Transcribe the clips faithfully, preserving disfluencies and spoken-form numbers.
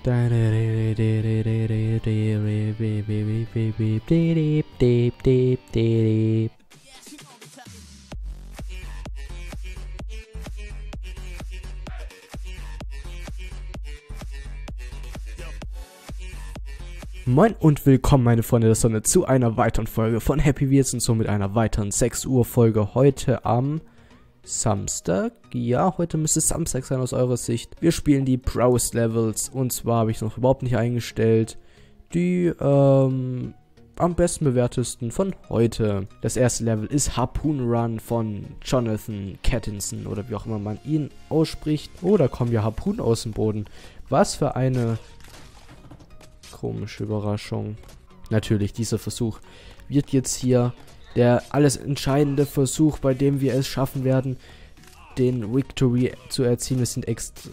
Moin und willkommen, meine Freunde der Sonne, zu einer weiteren Folge von Happy Wheels und so mit einer weiteren sechs Uhr Folge heute am Samstag. Ja, heute müsste es Samstag sein aus eurer Sicht. Wir spielen die Browse Levels und zwar habe ich es noch überhaupt nicht eingestellt. Die ähm, am besten bewertesten von heute. Das erste Level ist Harpoon Run von Jonathan Cattinson oder wie auch immer man ihn ausspricht. Oh, da kommen ja Harpunen aus dem Boden. Was für eine komische Überraschung. Natürlich, dieser Versuch wird jetzt hier der alles entscheidende Versuch, bei dem wir es schaffen werden, den Victory zu erzielen. Wir sind extra...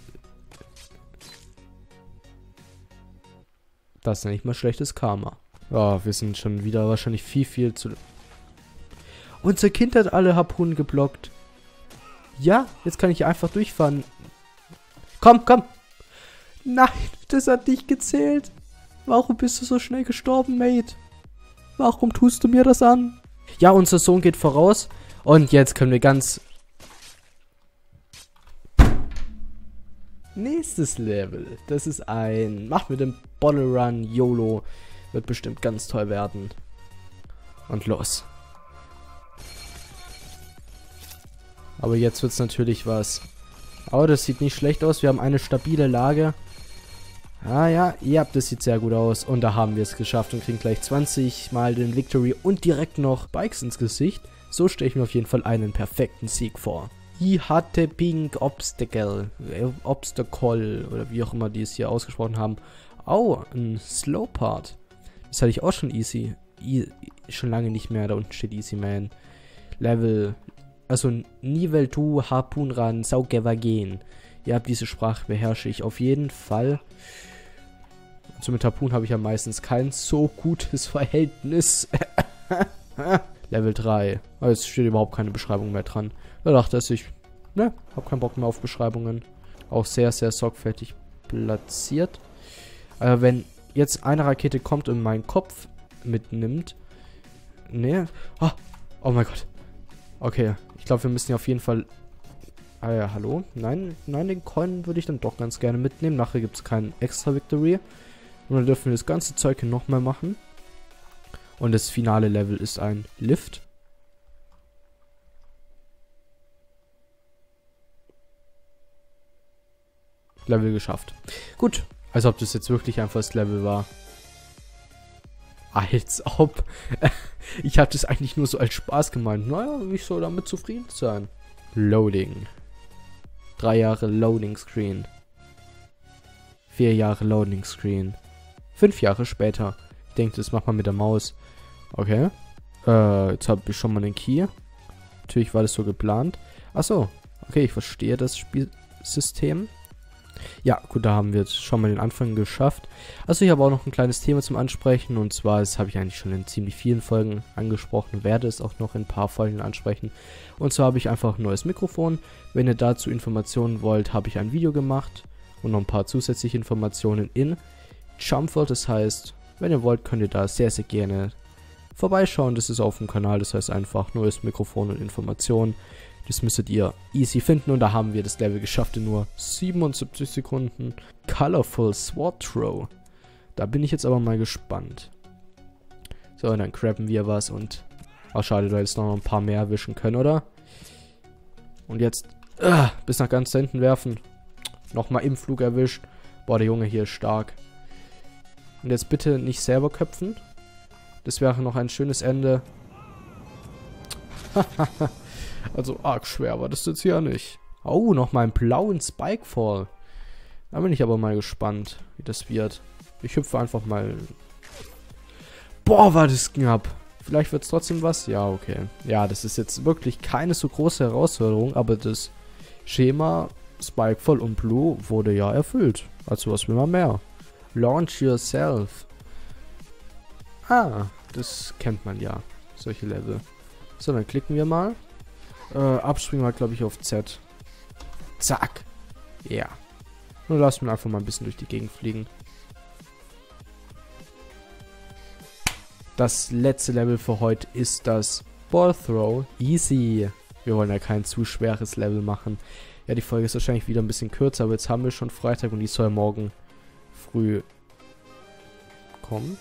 Das ist ja nicht mal schlechtes Karma. Ja, wir sind schon wieder wahrscheinlich viel, viel zu... Unser Kind hat alle Harpunen geblockt. Ja, jetzt kann ich einfach durchfahren. Komm, komm! Nein, das hat nicht gezählt. Warum bist du so schnell gestorben, Mate? Warum tust du mir das an? Ja, unser Sohn geht voraus. Und jetzt können wir ganz... Nächstes Level. Das ist ein... Mach mit dem Bottle Run YOLO. Wird bestimmt ganz toll werden. Und los. Aber jetzt wird es natürlich was. Aber das sieht nicht schlecht aus. Wir haben eine stabile Lage. Ah ja, ja, das sieht sehr gut aus. Und da haben wir es geschafft und kriegen gleich zwanzig Mal den Victory und direkt noch Bikes ins Gesicht. So stelle ich mir auf jeden Fall einen perfekten Sieg vor. Ich hatte Pink Obstacle, äh, Obstacle oder wie auch immer die es hier ausgesprochen haben. Oh, ein Slow Part. Das hatte ich auch schon easy. E schon lange nicht mehr. Da unten steht Easy Man. Level, also Nivel du Harpoon Run Saugewagen. Ja, diese Sprache beherrsche ich auf jeden Fall. Also mit Harpoon habe ich ja meistens kein so gutes Verhältnis. Level drei. Aber es steht überhaupt keine Beschreibung mehr dran. Da dachte ich, ne, habe keinen Bock mehr auf Beschreibungen. Auch sehr, sehr sorgfältig platziert. Aber wenn jetzt eine Rakete kommt und meinen Kopf mitnimmt. Ne. Oh, oh mein Gott. Okay, ich glaube, wir müssen ja auf jeden Fall... Ah ja, hallo? Nein, nein, den Coin würde ich dann doch ganz gerne mitnehmen. Nachher gibt es keinen extra Victory. Und dann dürfen wir das ganze Zeug hier nochmal machen. Und das finale Level ist ein Lift. Level geschafft. Gut, als ob das jetzt wirklich einfach das Level war. Als ob. Ich hatte es eigentlich nur so als Spaß gemeint. Naja, ich soll damit zufrieden sein. Loading. Drei Jahre Loading Screen. Vier Jahre Loading Screen. Fünf Jahre später. Ich denke, das macht man mit der Maus. Okay. Äh, jetzt habe ich schon mal den Key. Natürlich war das so geplant. Achso. Okay, ich verstehe das Spielsystem. Ja, gut, da haben wir jetzt schon mal den Anfang geschafft. Also ich habe auch noch ein kleines Thema zum Ansprechen. Und zwar, das habe ich eigentlich schon in ziemlich vielen Folgen angesprochen. Werde es auch noch in ein paar Folgen ansprechen. Und zwar habe ich einfach ein neues Mikrofon. Wenn ihr dazu Informationen wollt, habe ich ein Video gemacht. Und noch ein paar zusätzliche Informationen in Jumpworld. Das heißt, wenn ihr wollt, könnt ihr da sehr, sehr gerne vorbeischauen. Das ist auf dem Kanal. Das heißt einfach neues Mikrofon und Informationen. Das müsstet ihr easy finden. Und da haben wir das Level geschafft in nur siebenundsiebzig Sekunden. Colorful Sword Throw. Da bin ich jetzt aber mal gespannt. So, und dann grabben wir was und... Ach, schade, du hättest noch ein paar mehr erwischen können, oder? Und jetzt... Uh, bis nach ganz hinten werfen. Nochmal im Flug erwischt. Boah, der Junge hier ist stark. Und jetzt bitte nicht selber köpfen. Das wäre noch ein schönes Ende. Also arg schwer war das jetzt hier nicht. Oh, nochmal einen blauen Spikefall. Da bin ich aber mal gespannt, wie das wird. Ich hüpfe einfach mal. Boah, war das knapp. Vielleicht wird es trotzdem was. Ja, okay. Ja, das ist jetzt wirklich keine so große Herausforderung, aber das Schema Spikefall und Blue wurde ja erfüllt. Also was will man mehr? Launch yourself. Ah, das kennt man ja. Solche Level. So, dann klicken wir mal. Äh, abspringen wir, glaube ich, auf Z. Zack. Ja. Nur lassen wir einfach mal ein bisschen durch die Gegend fliegen. Das letzte Level für heute ist das Ball Throw. Easy. Wir wollen ja kein zu schweres Level machen. Ja, die Folge ist wahrscheinlich wieder ein bisschen kürzer, aber jetzt haben wir schon Freitag und die soll morgen früh kommen.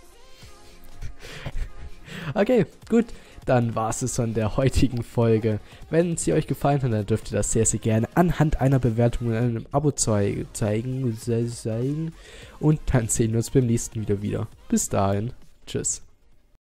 Okay, gut. Dann war es es von der heutigen Folge. Wenn sie euch gefallen hat, dann dürft ihr das sehr, sehr gerne anhand einer Bewertung und einem Abo zei zeigen, zeigen. Und dann sehen wir uns beim nächsten Video wieder. Bis dahin. Tschüss.